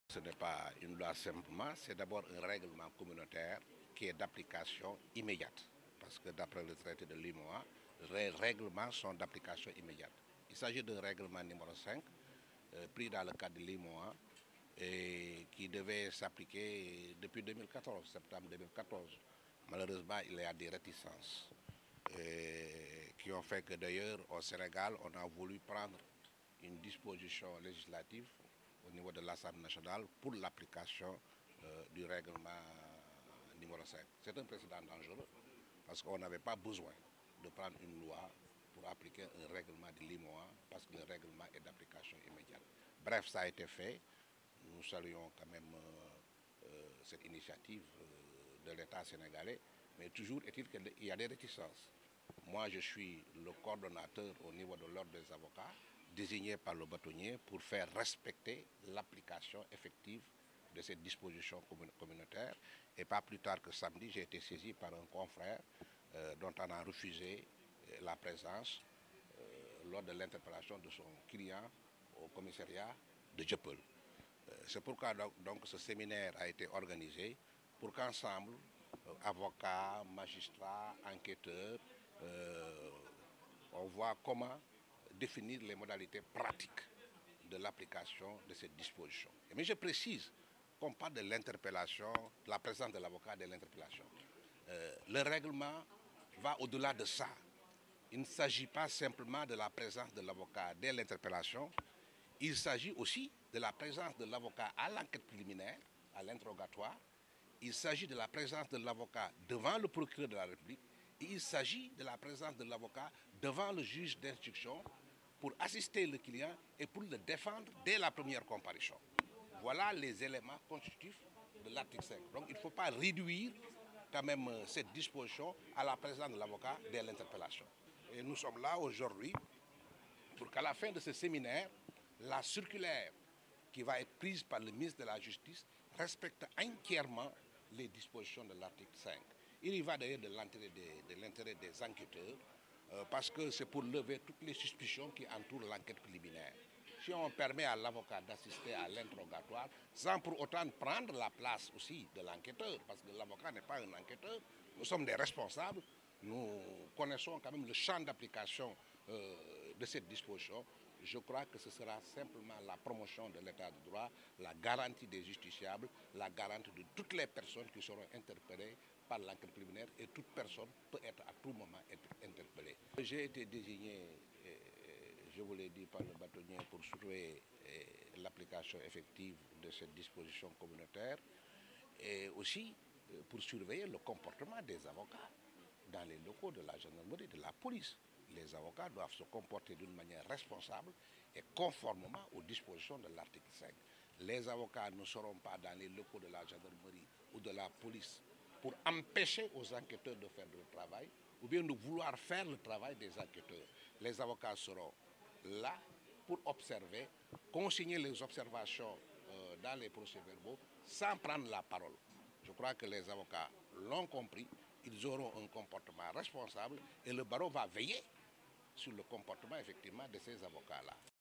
Ce n'est pas une loi simplement, c'est d'abord un règlement communautaire qui est d'application immédiate. Parce que d'après le traité de l'UMOA, les règlements sont d'application immédiate. Il s'agit d'un règlement numéro 5, pris dans le cadre de l'UMOA, et qui devait s'appliquer depuis 2014, septembre 2014. Malheureusement, il y a des réticences qui ont fait que d'ailleurs au Sénégal, on a voulu prendre une disposition législative au niveau de l'Assemblée nationale pour l'application du règlement numéro 5. C'est un précédent dangereux parce qu'on n'avait pas besoin de prendre une loi pour appliquer un règlement de l'IMOA parce que le règlement est d'application immédiate. Bref, ça a été fait. Nous saluons quand même cette initiative de l'État sénégalais, mais toujours est-il qu'il y a des réticences. Moi, je suis le coordonnateur au niveau de l'ordre des avocats, désigné par le bâtonnier pour faire respecter l'application effective de cette disposition communautaire. Et pas plus tard que samedi, j'ai été saisi par un confrère dont on a refusé la présence lors de l'interpellation de son client au commissariat de Dieuppeul. C'est pourquoi donc ce séminaire a été organisé pour qu'ensemble, avocats, magistrats, enquêteurs, on voit comment définir les modalités pratiques de l'application de cette disposition. Mais je précise qu'on parle de l'interpellation, de la présence de l'avocat de l'interpellation. Le règlement va au-delà de ça. Il ne s'agit pas simplement de la présence de l'avocat dès l'interpellation, il s'agit aussi de la présence de l'avocat à l'enquête préliminaire, à l'interrogatoire. Il s'agit de la présence de l'avocat devant le procureur de la République. Et il s'agit de la présence de l'avocat devant le juge d'instruction pour assister le client et pour le défendre dès la première comparution. Voilà les éléments constitutifs de l'article 5. Donc il ne faut pas réduire quand même cette disposition à la présence de l'avocat dès l'interpellation. Et nous sommes là aujourd'hui pour qu'à la fin de ce séminaire, la circulaire qui va être prise par le ministre de la Justice respecte entièrement les dispositions de l'article 5. Il y va d'ailleurs de l'intérêt des enquêteurs parce que c'est pour lever toutes les suspicions qui entourent l'enquête préliminaire. Si on permet à l'avocat d'assister à l'interrogatoire sans pour autant prendre la place aussi de l'enquêteur, parce que l'avocat n'est pas un enquêteur, nous sommes des responsables, nous connaissons quand même le champ d'application de cette disposition. Je crois que ce sera simplement la promotion de l'état de droit, la garantie des justiciables, la garantie de toutes les personnes qui seront interpellées par l'enquête préliminaire et toute personne peut être à tout moment interpellée. J'ai été désigné, je vous l'ai dit, par le bâtonnier pour surveiller l'application effective de cette disposition communautaire et aussi pour surveiller le comportement des avocats dans les locaux de la gendarmerie, de la police. Les avocats doivent se comporter d'une manière responsable et conformément aux dispositions de l'article 5. Les avocats ne seront pas dans les locaux de la gendarmerie ou de la police pour empêcher aux enquêteurs de faire le travail ou bien de vouloir faire le travail des enquêteurs. Les avocats seront là pour observer, consigner les observations dans les procès-verbaux sans prendre la parole. Je crois que les avocats l'ont compris, ils auront un comportement responsable et le barreau va veiller sur le comportement effectivement de ces avocats-là.